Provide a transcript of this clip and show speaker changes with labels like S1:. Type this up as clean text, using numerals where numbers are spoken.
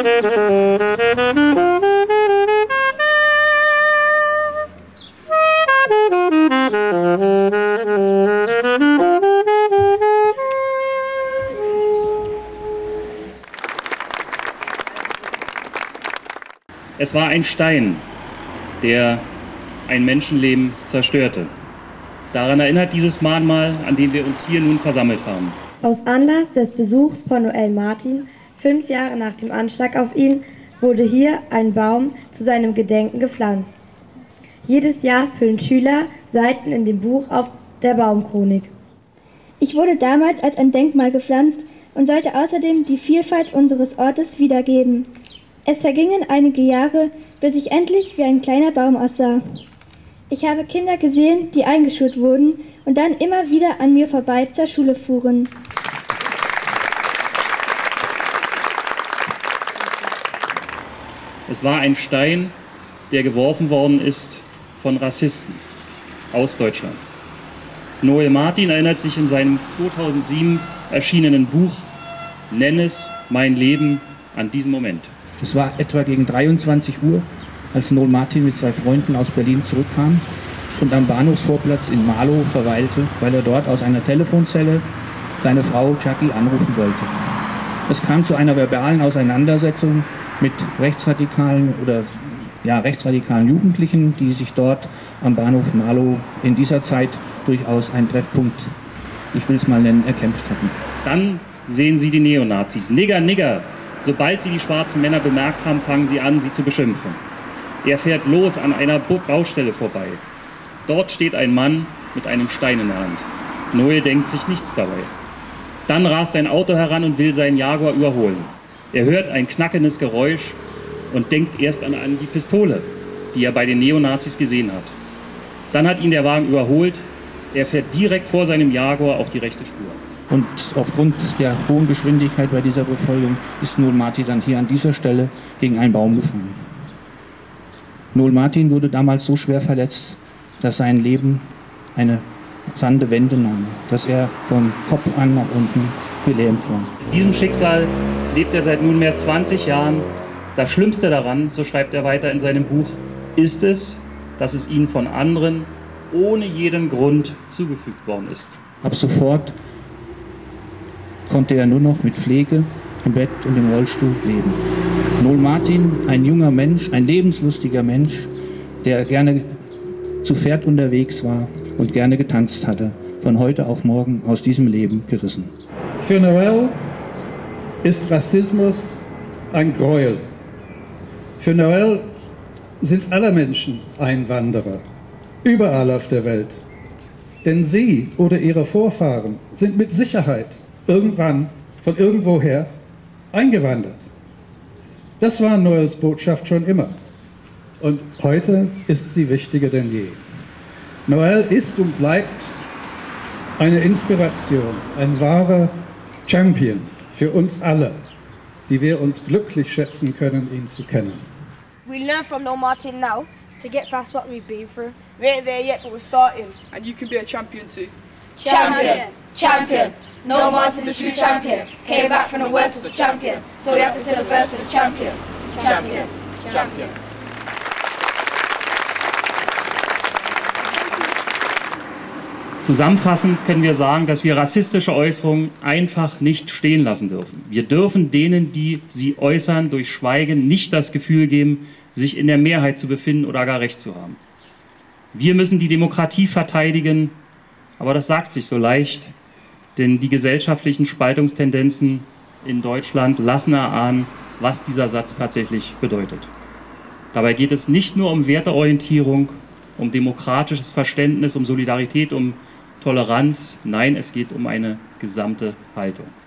S1: Es war ein Stein, der ein Menschenleben zerstörte. Daran erinnert dieses Mahnmal, an dem wir uns hier nun versammelt haben.
S2: Aus Anlass des Besuchs von Noel Martin, 5 Jahre nach dem Anschlag auf ihn, wurde hier ein Baum zu seinem Gedenken gepflanzt. Jedes Jahr füllen Schüler Seiten in dem Buch auf der Baumchronik.
S3: Ich wurde damals als ein Denkmal gepflanzt und sollte außerdem die Vielfalt unseres Ortes wiedergeben. Es vergingen einige Jahre, bis ich endlich wie ein kleiner Baum aussah. Ich habe Kinder gesehen, die eingeschult wurden und dann immer wieder an mir vorbei zur Schule fuhren.
S1: Es war ein Stein, der geworfen worden ist von Rassisten aus Deutschland. Noel Martin erinnert sich in seinem 2007 erschienenen Buch »Nenn es mein Leben« an diesen Moment.
S4: Es war etwa gegen 23 Uhr, als Noel Martin mit 2 Freunden aus Berlin zurückkam und am Bahnhofsvorplatz in Marlow verweilte, weil er dort aus einer Telefonzelle seine Frau Jackie anrufen wollte. Es kam zu einer verbalen Auseinandersetzung mit rechtsradikalen Jugendlichen, die sich dort am Bahnhof Marlow in dieser Zeit durchaus einen Treffpunkt, ich will es mal nennen, erkämpft hatten.
S1: Dann sehen sie die Neonazis. Nigger, Nigger! Sobald sie die schwarzen Männer bemerkt haben, fangen sie an, sie zu beschimpfen. Er fährt los an einer Baustelle vorbei. Dort steht ein Mann mit einem Stein in der Hand. Noel denkt sich nichts dabei. Dann rast ein Auto heran und will seinen Jaguar überholen. Er hört ein knackendes Geräusch und denkt erst an die Pistole, die er bei den Neonazis gesehen hat. Dann hat ihn der Wagen überholt. Er fährt direkt vor seinem Jaguar auf die rechte Spur.
S4: Und aufgrund der hohen Geschwindigkeit bei dieser Befolgung ist Noel Martin dann hier an dieser Stelle gegen einen Baum gefahren. Noel Martin wurde damals so schwer verletzt, dass sein Leben eine rasante Wende nahm, dass er vom Kopf an nach unten gelähmt war.
S1: In diesem Schicksal lebt er seit nunmehr 20 Jahren. Das Schlimmste daran, so schreibt er weiter in seinem Buch, ist es, dass es ihm von anderen ohne jeden Grund zugefügt worden ist.
S4: Ab sofort konnte er nur noch mit Pflege im Bett und im Rollstuhl leben. Noel Martin, ein junger Mensch, ein lebenslustiger Mensch, der gerne zu Pferd unterwegs war und gerne getanzt hatte, von heute auf morgen aus diesem Leben gerissen.
S5: Für Noel ist Rassismus ein Gräuel. Für Noel sind alle Menschen Einwanderer, überall auf der Welt. Denn sie oder ihre Vorfahren sind mit Sicherheit irgendwann von irgendwoher eingewandert. Das war Noels Botschaft schon immer. Und heute ist sie wichtiger denn je. Noel ist und bleibt eine Inspiration, ein wahrer Champion für uns alle, die wir uns glücklich schätzen können, ihn zu kennen.
S6: We learn from Noel Martin now to get past what we've been through.
S7: We ain't there yet, but we're starting.
S8: And you can be a champion too.
S6: Champion! Champion! Noel Martin, the true champion, came back from the West as a champion, so we have to say the verse for the champion. Champion! Champion!
S1: Zusammenfassend können wir sagen, dass wir rassistische Äußerungen einfach nicht stehen lassen dürfen. Wir dürfen denen, die sie äußern, durch Schweigen nicht das Gefühl geben, sich in der Mehrheit zu befinden oder gar Recht zu haben. Wir müssen die Demokratie verteidigen, aber das sagt sich so leicht, denn die gesellschaftlichen Spaltungstendenzen in Deutschland lassen erahnen, was dieser Satz tatsächlich bedeutet. Dabei geht es nicht nur um Werteorientierung, um demokratisches Verständnis, um Solidarität, um Toleranz. Nein, es geht um eine gesamte Haltung.